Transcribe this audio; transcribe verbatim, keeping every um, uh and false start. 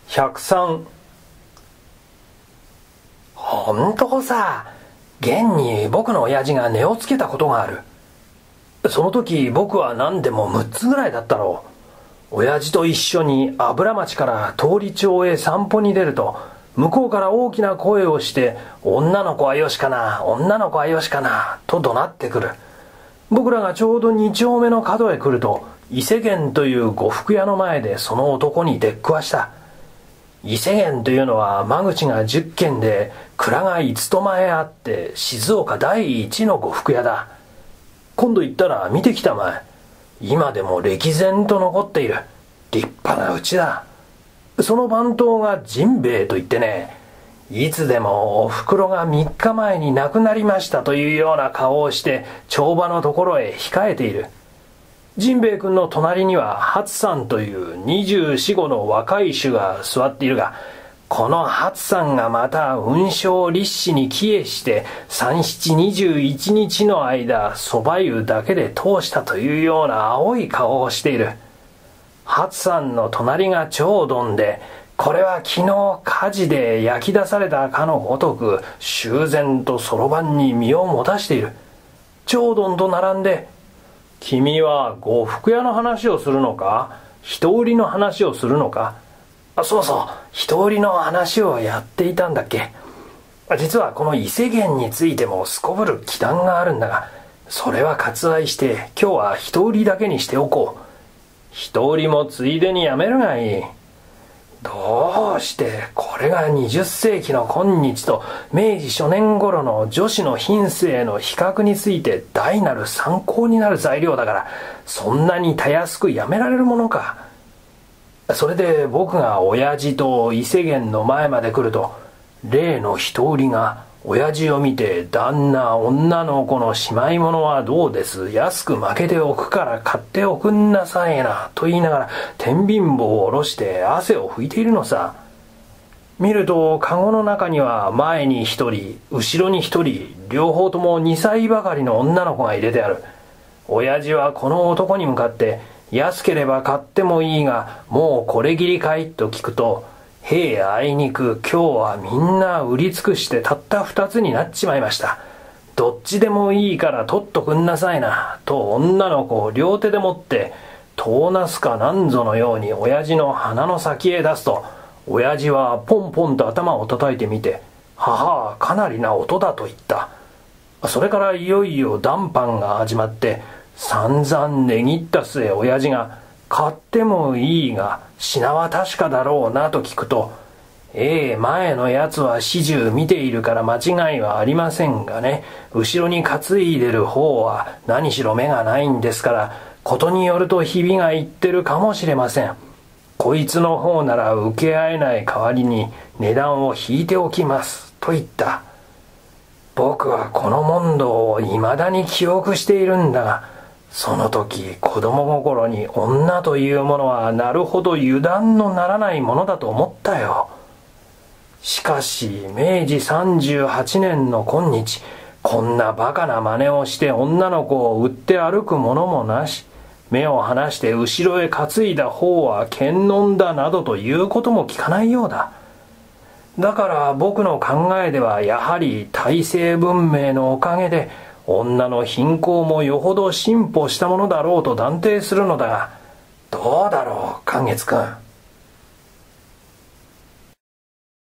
ひゃくさん。 本当さ、現に僕の親父が値をつけたことがある。その時僕は何でもむっつぐらいだったろう。親父と一緒に油町から通り町へ散歩に出ると、向こうから大きな声をして、女の子はよしかな、女の子はよしかな、と怒鳴ってくる。僕らがちょうど二丁目の角へ来ると、伊勢源という呉服屋の前でその男に出くわした。伊勢源というのは間口がじゅっけんで蔵が五とまへあって静岡第一の呉服屋だ。今度行ったら見てきたまえ。今でも歴然と残っている立派な家だ。その番頭が甚兵衛と言ってね、いつでもおふくろがみっかまえに亡くなりましたというような顔をして帳場のところへ控えている。甚兵衛君の隣には初さんという二十四五の若い衆が座っているが、この初さんがまた雲章立志に帰依して三七二十一日の間そば湯だけで通したというような青い顔をしている。初さんの隣が長丼で、これは昨日火事で焼き出されたかのごとく修繕とそろばんに身を持たしている。長丼と並んで、君は呉服屋の話をするのか、人売りの話をするのか。あ、そうそう、人売りの話をやっていたんだっけ。実はこの伊勢源についてもすこぶる忌憚があるんだが、それは割愛して今日は人売りだけにしておこう。人売りもついでにやめるがいい。どうしてこれがにじゅっせいきの今日と明治初年頃の女子の品性の比較について大なる参考になる材料だから、そんなにたやすくやめられるものか。それで僕が親父と伊勢源の前まで来ると、例の人売りが親父を見て、旦那女の子のしまい物はどうです、安く負けておくから買っておくんなさいなと言いながら天秤棒を下ろして汗を拭いているのさ。見るとカゴの中には前に一人後ろに一人、両方ともにさいばかりの女の子が入れてある。親父はこの男に向かって、安ければ買ってもいいがもうこれぎりかいと聞くと、へえあいにく今日はみんな売り尽くしてたった二つになっちまいました。どっちでもいいから取っとくんなさいなと女の子を両手で持って遠なすかなんぞのように親父の鼻の先へ出すと、親父はポンポンと頭を叩いてみて、ははかなりな音だと言った。それからいよいよ談判が始まって、散々値切った末親父が、買ってもいいが品は確かだろうなと聞くと、ええ前のやつは始終見ているから間違いはありませんがね、後ろに担いでる方は何しろ目がないんですから、ことによるとひびがいってるかもしれません。こいつの方なら受け合えない代わりに値段を引いておきますと言った。僕はこの問答を未だに記憶しているんだが、その時子供心に女というものはなるほど油断のならないものだと思ったよ。しかし明治さんじゅうはちねんの今日、こんなバカな真似をして女の子を売って歩くものもなし、目を離して後ろへ担いだ方は剣呑だなどということも聞かないようだ。だから僕の考えではやはり大正文明のおかげで女の貧困もよほど進歩したものだろうと断定するのだが、どうだろう、寛月君。